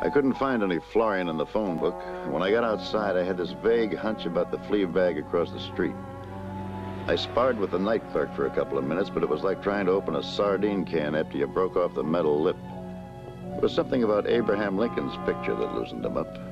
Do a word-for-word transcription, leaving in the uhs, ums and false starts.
I couldn't find any Florian in the phone book. When I got outside, I had this vague hunch about the flea bag across the street. I sparred with the night clerk for a couple of minutes, but it was like trying to open a sardine can after you broke off the metal lip. It was something about Abraham Lincoln's picture that loosened him up.